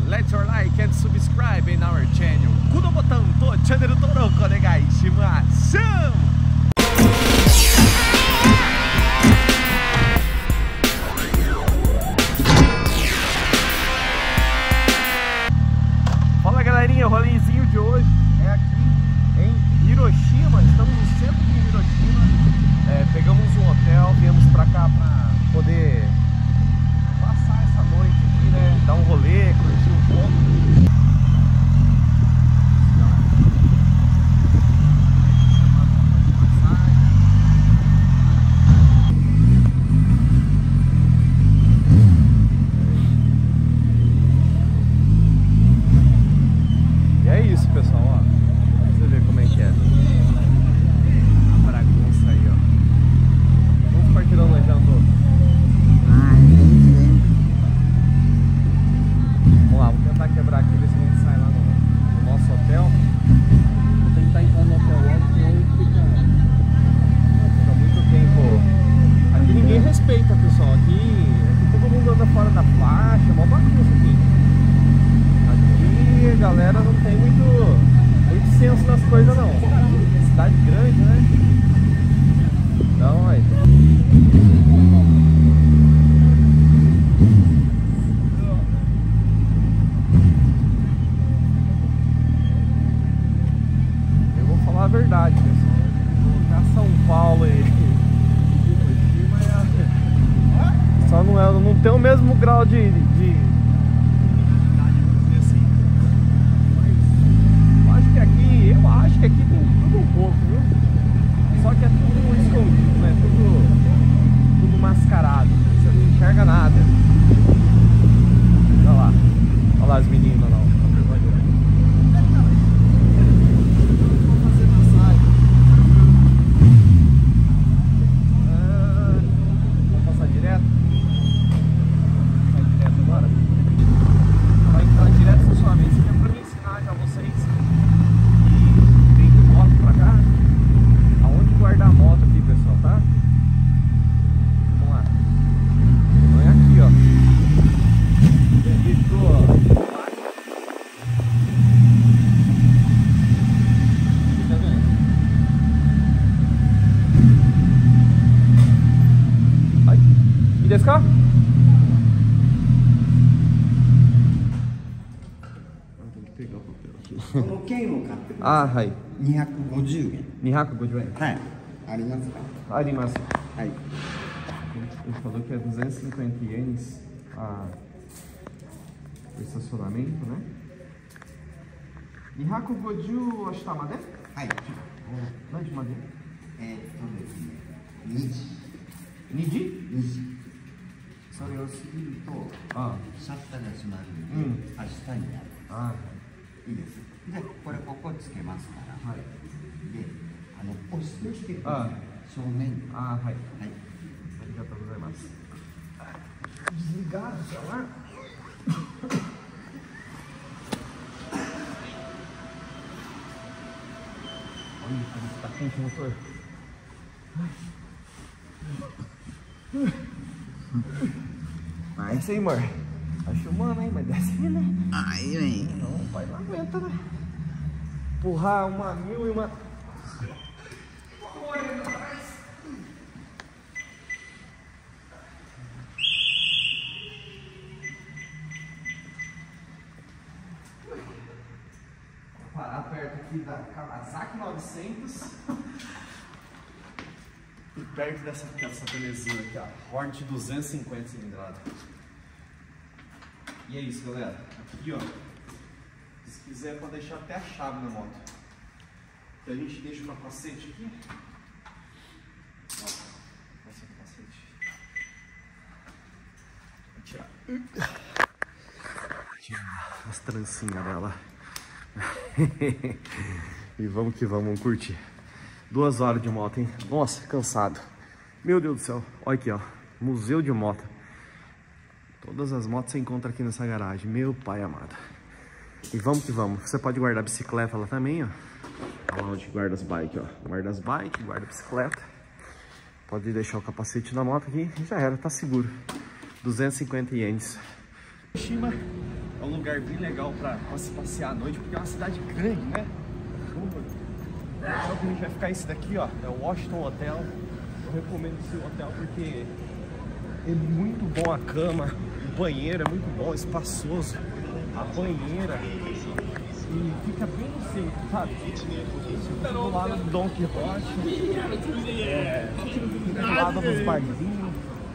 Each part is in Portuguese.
let your like and subscribe in our channel. Kudo botan to channel登録お願いします。Fala galerinha, o rolezinho de hoje é aqui em Hiroshima. Estamos no centro de Hiroshima. Pegamos um hotel, viemos pra cá pra poder passar essa noite aqui, né? Dar um rolê, curtir um pouco. E é isso, pessoal, ó. Pra você ver como é que é. A bagunça aí, ó. Vamos partirão nós já andou. Vamos lá, vamos tentar quebrar aqui, ver se a gente sai lá no nosso hotel. Vou tentar entrar no hotel logo, senão fica muito tempo. Aqui ninguém respeita, pessoal. Aqui todo mundo anda fora da faixa, mó bagunça aqui. Aqui a galera não tem muito senso nas coisas não. Cidade grande, né? Então, aí. Eu vou falar a verdade, pessoal. Colocar São Paulo e Hiroshima só não tem o mesmo grau de eu acho que aqui tem tudo um pouco, viu? Só que é tudo escondido, né? Tudo mascarado. Você não enxerga nada. Olha lá as meninas lá. Vamos fazer massagem. Vamos passar direto? Vai direto agora? Vai entrar direto no estacionamento. Isso aqui é pra me ensinar já vocês. Pra cá, aonde guardar a moto aqui, pessoal, tá? Vamos lá. Então é aqui, ó. Tá vendo? Ai, e desse cá? Tem que pegar o papel aqui. Ah, aí. 250円。 250 円。 はい。ありますか？ Arimasu. はい。 Ele falou que é 250 ienes o estacionamento, né? 250 ashita made? はい。 何時まで？ ですね。2時。 2時？ 2時。それを過ぎると、シャッターが閉まるので、明日になる。いいです。で、ここつけますから。はい。で、押してきてください。正面に。はい。はい。 ありがとうございます。Desligar o celular? Olha como está quente o motor. Desce aí, amor. Tá filmando, hein? Mas desce aí, né? Aí, vem. Não, o pai não aguenta, né? Empurrar uma mil e uma... Vou parar perto aqui da Kawasaki 900 e perto dessa belezinha aqui, ó, Hornet 250 cilindrada. E é isso, galera. Aqui, ó, se quiser pode deixar até a chave na moto. Então a gente deixa o capacete aqui. Ó, esse é o capacete. Vou tirar as trancinhas dela. E vamos que vamos curtir. 2 horas de moto, hein? Nossa, cansado. Meu Deus do céu. Olha aqui, ó. Museu de moto. Todas as motos você encontra aqui nessa garagem. Meu pai amado. E vamos que vamos. Você pode guardar a bicicleta lá também, ó. Olha lá onde guarda as bikes, ó. Guarda as bikes, guarda a bicicleta. Pode deixar o capacete na moto aqui e já era, tá seguro. 250 ienes. Hiroshima É um lugar bem legal pra se passear à noite, porque é uma cidade grande, né? Então a gente vai ficar esse daqui, ó, é o Washington Hotel. Eu recomendo esse hotel porque é muito bom a cama, o banheiro é muito bom, espaçoso, a banheira, e fica bem no centro, sabe? Fica do lado do Don Quixote, fica do lado dos barzinhos,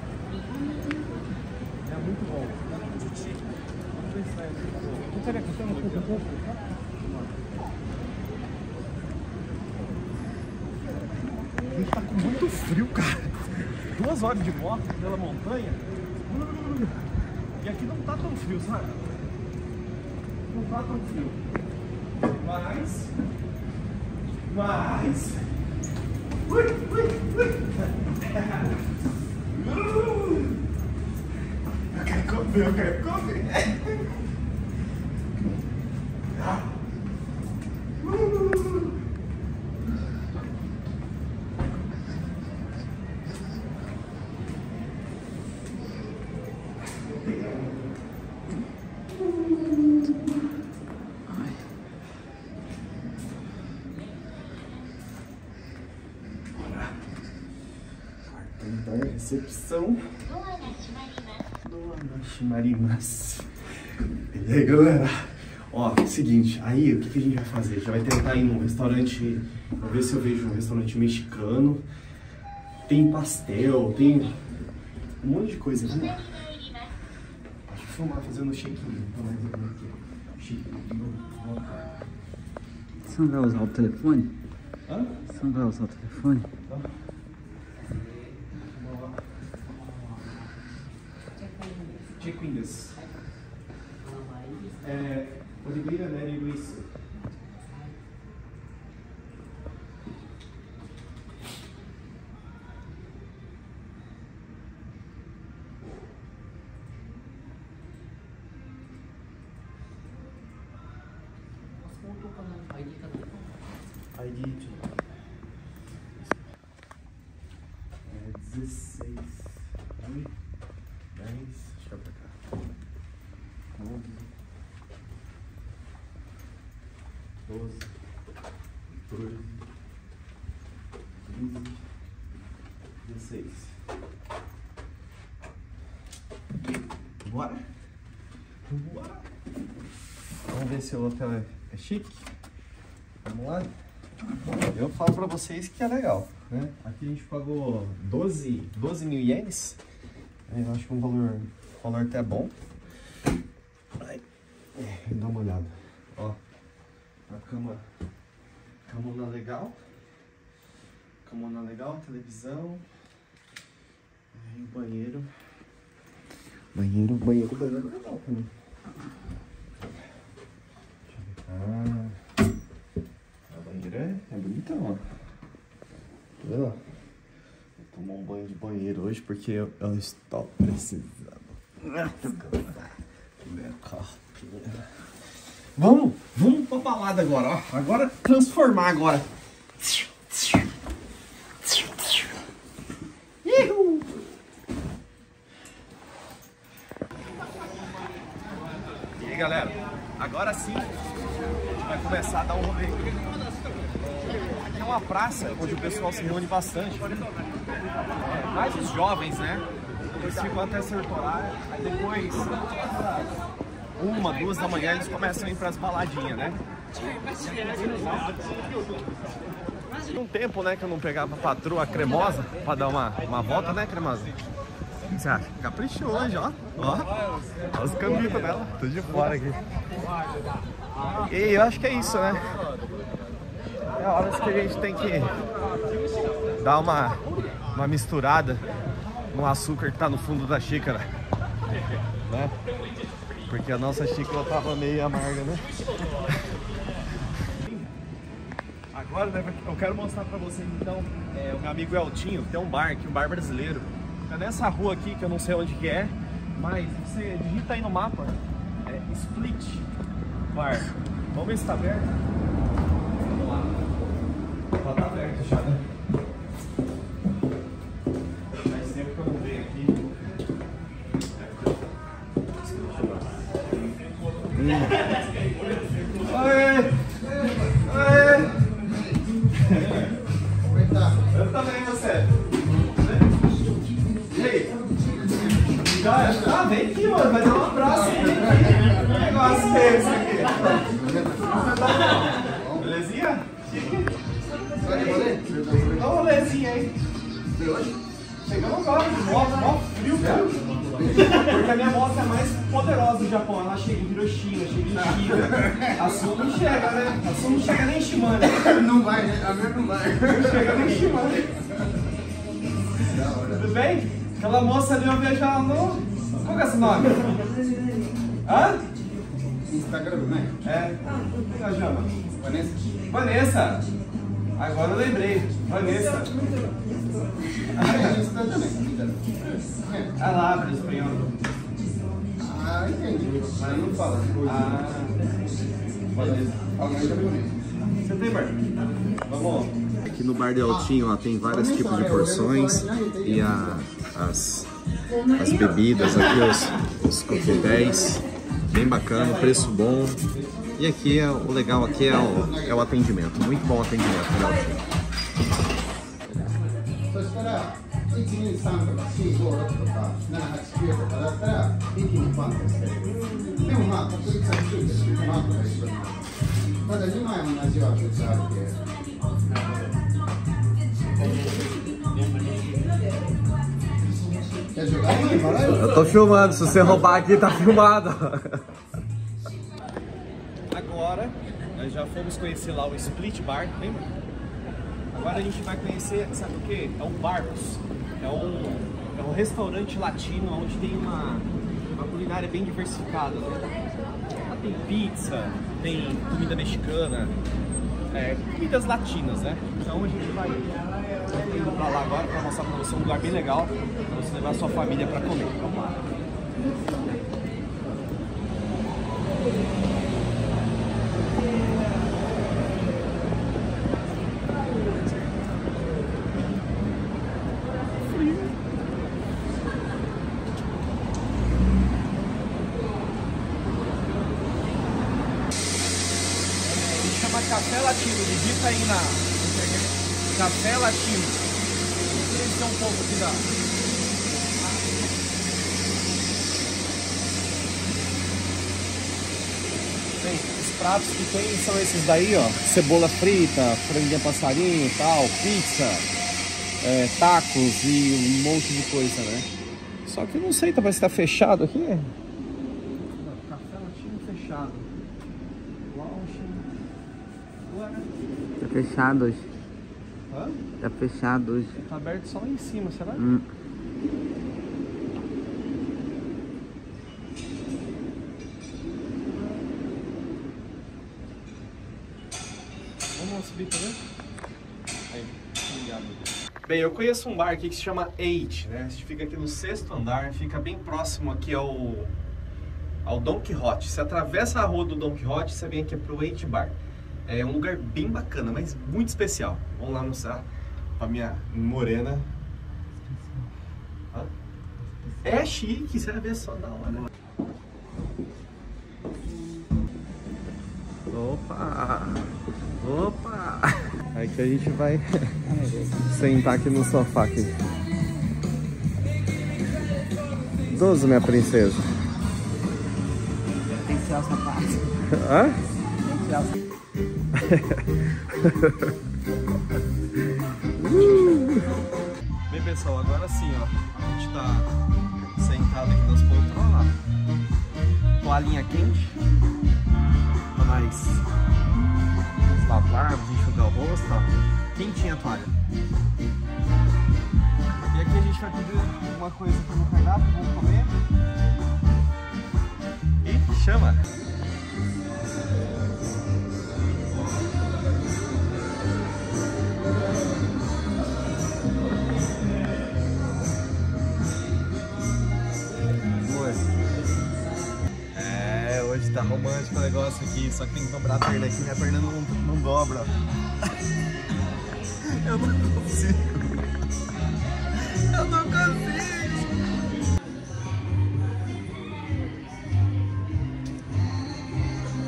é muito bom. Vamos ver se vai. Não seria que um pouco? A gente tá com muito frio, cara. 2 horas de moto pela montanha. E aqui não tá tão frio, sabe? Não tá tão frio. Mas... Eu quero comer. Recepção. Doanashimarimasu. E aí, galera? Ó, seguinte, aí o que a gente vai fazer? Já vai tentar ir num restaurante. Vou ver se eu vejo um restaurante mexicano. Tem pastel, tem um monte de coisa aqui. Deixa eu filmar fazendo check-in. Você não vai usar o telefone? Hã? Você não vai usar o telefone? Check-inです。Oliveira Nery Luiz. ID 16, 10, deixa eu pra cá, 11, 12, 14, 15, 16. Bora? Bora! Vamos ver se o hotel é chique. Vamos lá? Eu falo pra vocês que é legal, né? Aqui a gente pagou 12 mil ienes. Eu acho que um valor até bom. Dá uma olhada. Ó, a camona legal. Camona legal, televisão. Aí o banheiro. Banheiro legal também. É bonitão, ó. Tá vendo? Vou tomar um banho de banheiro hoje porque eu estou precisando. Meu corpinho. Vamos pra balada agora, ó. Agora, transformar agora. E aí, galera? Agora sim, a gente vai começar a dar um rolê. Aqui é uma praça onde o pessoal se reúne bastante. Mais os jovens, né? Eles ficam até certo horário. Aí depois, 1, 2 da manhã, eles começam a ir pras baladinhas, né? Um tempo, né, que eu não pegava a patroa cremosa pra dar uma volta, né, cremosa? O que você acha? Caprichou hoje, ó. Ó os cambitos dela. Tô de fora aqui. E eu acho que é isso, né? É horas que a gente tem que dar uma misturada no açúcar que tá no fundo da xícara, né? Porque a nossa xícara tava meio amarga, né? Agora, né, eu quero mostrar pra vocês, então, o meu amigo Eltinho tem um bar aqui, um bar brasileiro. Tá nessa rua aqui, que eu não sei onde que é, mas você digita aí no mapa, Split Bar. Vamos ver se tá aberto. Vamos lá. Ela tá aberta já, né? Faz tempo que eu não venho aqui. Eu também, você. E aí? Já, vem aqui, mano. Vai dar um abraço aí. Que negócio é esse aqui? Belezinha? Dá uma rolezinha aí. Chegamos agora de moto, mó frio, cara. Porque a minha moto é mais poderosa do Japão. Ela chega em Hiroshima, chega em Shiga. A sua não chega, né? A sua não chega nem em Shimane. Não vai, né? A minha não vai. Não chega nem em Shimane. Tudo bem? Aquela moça ali eu vejo ela no... Qual que é esse nome? Hã? Instagram, né? É. Como ela chama? Vanessa. Vanessa. Agora eu lembrei. Vanessa. Ela abre espanhol. Ah, entendi. Mas não fala. Ah. Beleza. Você tem bar? Vamos. Aqui no bar de Altinho, ó, tem vários tipos de porções e as bebidas aqui, os coquetéis, bem bacana, preço bom. E aqui o legal aqui é o atendimento, muito bom atendimento no Altinho. 1、2、3とか4、5、6とか7、8、9とかだったら一気にパンとしてる。でもまあ確率は低いですけど、マークが一緒になる。ただ2枚同じは別あるで。 Eu tô filmando, se você roubar aqui tá filmado. Agora, nós já fomos conhecer lá o Split Bar, lembra? Agora a gente vai conhecer, sabe o que? É o Barcos. É um restaurante latino onde tem uma culinária bem diversificada. Né? Lá tem pizza, tem comida mexicana, comidas latinas, né? Então a gente vai indo pra lá agora pra mostrar pra você um lugar bem legal pra você levar a sua família pra comer. Vamos lá. Café Latino, digita aí na internet. Café Latino. Vamos ver um pouco aqui da... Bem, os pratos que tem são esses daí, ó. Cebola frita, franguinha passarinho e tal, pizza, tacos e um monte de coisa, né? Só que eu não sei, parece que tá fechado aqui. Café Latino fechado. Tá fechado hoje. Hã? Tá fechado hoje. Tá aberto só lá em cima, será? Vamos subir pra ver? Aí, ligado. Bem, eu conheço um bar aqui que se chama Eight, né? A gente fica aqui no 6º andar, fica bem próximo aqui ao Don Quixote. Você atravessa a rua do Don Quixote, você vem aqui pro Eight Bar. É um lugar bem bacana, mas muito especial. Vamos lá mostrar pra minha morena. Hã? É chique, você vai ver só da hora. Opa! Opa! Aí que a gente vai sentar aqui no sofá aqui. 12, minha princesa. Tem que tirar o sapato. Hã? Tem que tirar o sapato. Bem, pessoal, agora sim, ó, a gente tá sentado aqui nas poltronas, ó, toalhinha quente pra nós lavarmos, enxugar o rosto, ó, quentinha a toalha. E aqui a gente vai pedir alguma coisa aqui no cardápio, vamos comer e chama! Hoje tá romântico o negócio aqui, só que tem que dobrar a perna aqui, minha perna não dobra. Eu não consigo. Eu não consigo.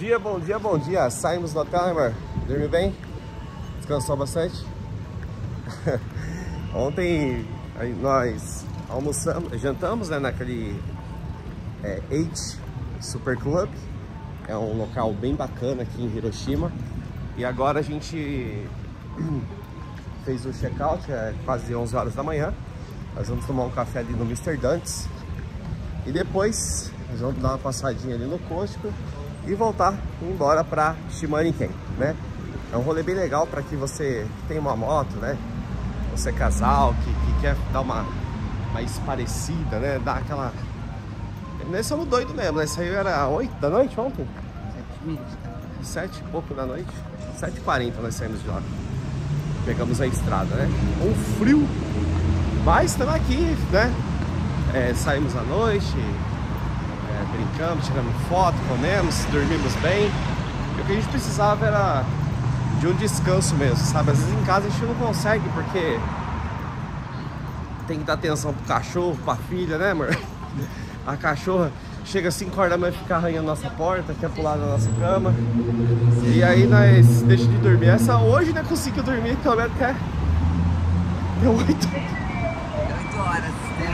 dia, bom dia, bom dia. Saímos do hotel, né, amor? Dormiu bem? Descansou bastante? Ontem nós jantamos, né, naquele H Super Club. É um local bem bacana aqui em Hiroshima. E agora a gente fez o check-out, quase 11 horas da manhã. Nós vamos tomar um café ali no Mr. Dantes. E depois nós vamos dar uma passadinha ali no Costco e voltar embora para Shimaniken, né? É um rolê bem legal para que você tem uma moto, né? Você é casal, que quer dar uma parecida, né? Dar aquela... Nós somos doidos mesmo, né? Isso aí era 8 da noite ontem? 7 e pouco da noite. 7h40 nós saímos de lá. Pegamos a estrada, né? Um frio, mas estamos aqui, né? Saímos à noite, brincamos, tiramos foto, comemos, dormimos bem. E o que a gente precisava era de um descanso mesmo, sabe? Às vezes em casa a gente não consegue porque tem que dar atenção pro cachorro, pra filha, né, amor? A cachorra chega às 5 horas da manhã, fica arranhando nossa porta, quer pular na nossa cama. E aí nós deixamos de dormir. Hoje não conseguiu dormir, pelo menos até deu 8 horas.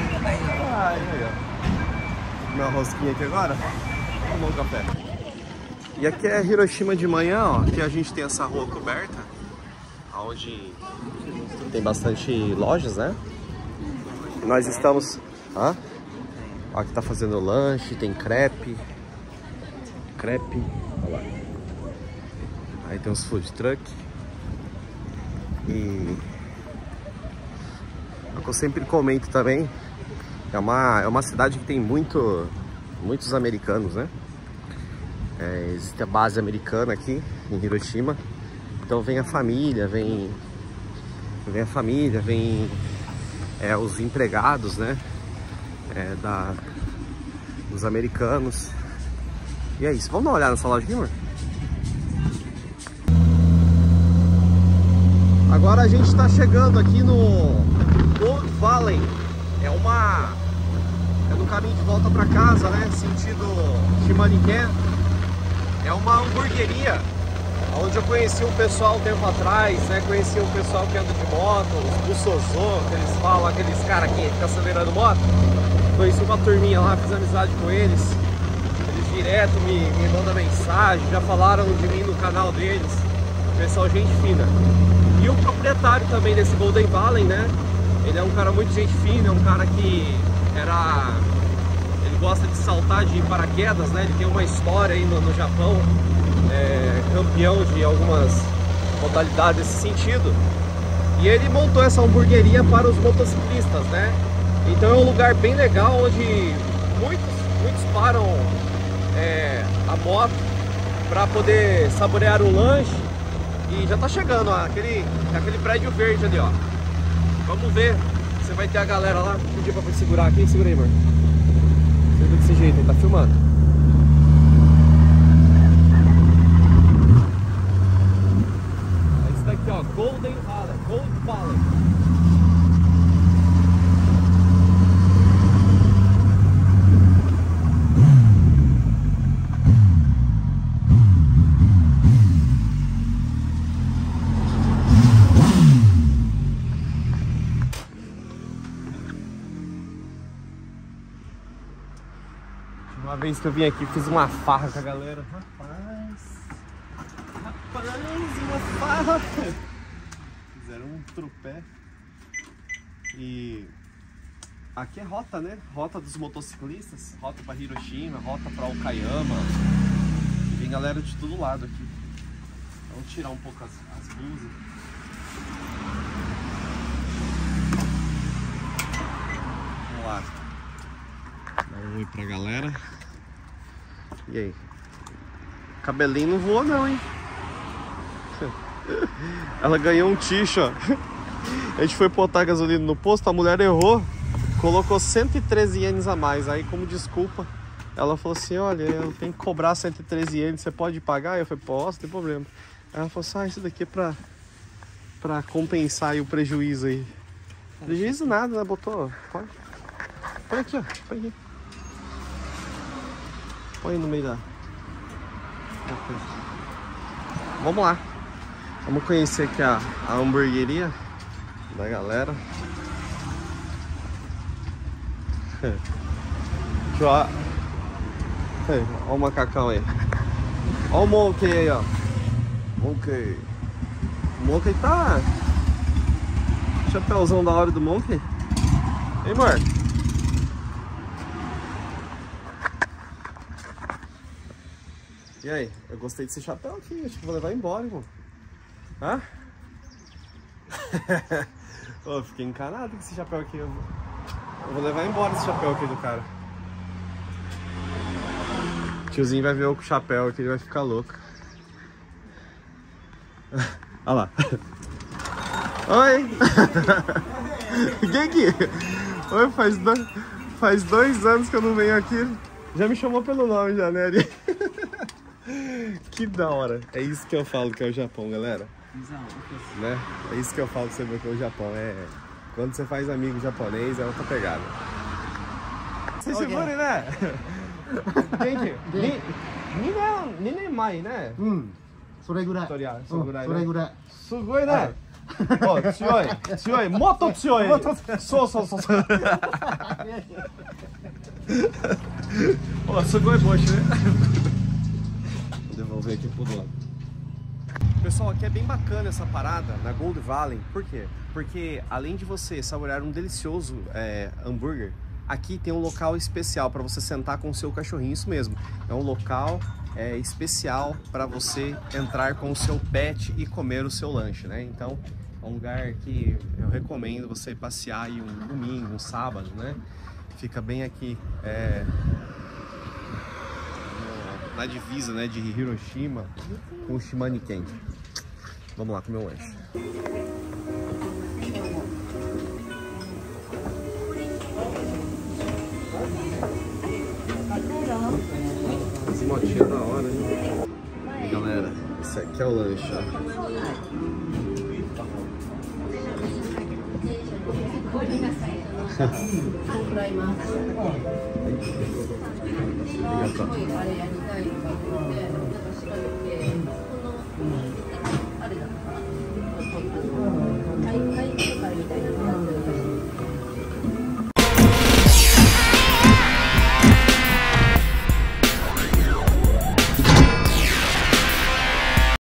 Minha rosquinha aqui agora. Vamos tomar um café. E aqui é Hiroshima de manhã, ó. Aqui a gente tem essa rua coberta, onde tem bastante lojas, né? E nós estamos... Ó, aqui tá fazendo lanche, tem crepe. Olha lá. Aí tem uns food truck. E o que eu sempre comento também, é uma cidade que tem muitos americanos, né? Existe a base americana aqui em Hiroshima. Então vem a família, vem os empregados, né? Dos americanos. E é isso. Vamos dar uma olhada nessa loja aqui, amor? Agora a gente está chegando aqui no Gold Valley. É no caminho de volta para casa, né? Sentido Shimaniken. É uma hamburgueria onde eu conheci um pessoal um tempo atrás, né? Conheci um pessoal que anda de moto, os Busozô, que eles falam, aqueles caras que ficam acelerando moto. Conheci uma turminha lá, fiz amizade com eles. Eles direto me mandam mensagem, já falaram de mim no canal deles. Pessoal, gente fina. E o proprietário também desse Golden Valley, né? Ele é um cara muito gente fina, é um cara que ele gosta de saltar de paraquedas, né? Ele tem uma história aí no Japão, campeão de algumas modalidades nesse sentido. E ele montou essa hamburgueria para os motociclistas, né? Então é um lugar bem legal onde muitos param a moto para poder saborear um lanche. E já tá chegando, ó, aquele prédio verde ali, ó. Vamos ver. Você vai ter a galera lá. Pedir pra segurar aqui. Segura aí, amor. Segura desse jeito, ele tá filmando. Esse daqui, ó, Golden Valley. Gold Valley. Uma vez que eu vim aqui, fiz uma farra com a galera. Rapaz, uma farra. Fizeram um tropé. E aqui é rota, né? Rota dos motociclistas, rota para Hiroshima, rota para Okayama. E vem galera de todo lado aqui. Vamos tirar um pouco as blusas. Vamos lá. Dá um oi pra galera. E aí? Cabelinho não voou não, hein? Ela ganhou um ticho, ó. A gente foi botar gasolina no posto, a mulher errou, colocou 113 ienes a mais. Aí, como desculpa, ela falou assim: olha, eu tenho que cobrar 113 ienes, você pode pagar? Eu falei: posso, não tem problema. Aí ela falou assim: isso daqui é pra compensar aí o prejuízo aí. Prejuízo nada, né? Botou, põe aqui, ó, põe aqui. Põe no meio da... Vamos lá. Vamos conhecer aqui a hamburgueria da galera. Olha o macacão aí. Olha o Monkey aí, ó. Monkey. O Monkey tá... Chapéuzão da hora do Monkey. Hein, amor? E aí? Eu gostei desse chapéu aqui. Acho que vou levar embora, irmão. Hã? Oh, fiquei encanado com esse chapéu aqui. Eu vou levar embora esse chapéu aqui do cara. O tiozinho vai ver o chapéu aqui, ele vai ficar louco. Olha lá. Oi! Quem aqui? Oi, faz 2 anos que eu não venho aqui. Já me chamou pelo nome já, né, Ari? Que da hora. É isso que eu falo que é o Japão, galera. Né? É isso que eu falo que você vê que é o Japão. Quando você faz amigo japonês, é outra pegada. Você se for, né? Gente, Ninemai, né? それぐらい。 それぐらいね。 それぐらい。 すごいね。お、強い。強い。もっと強い。そうそうそう。Ó, sugoi boche, né? Vou devolver aqui pro dono. Pessoal, aqui é bem bacana essa parada na Gold Valley. Por quê? Porque além de você saborear um delicioso hambúrguer, aqui tem um local especial para você sentar com o seu cachorrinho. Isso mesmo. É um local especial para você entrar com o seu pet e comer o seu lanche, né? Então, é um lugar que eu recomendo você passear aí um domingo, um sábado, né? Fica bem aqui na divisa, né, de Hiroshima com Shimane-ken. Vamos lá comer um lanche. As motinhas da hora, hein? E galera, esse aqui é o lanche, ó.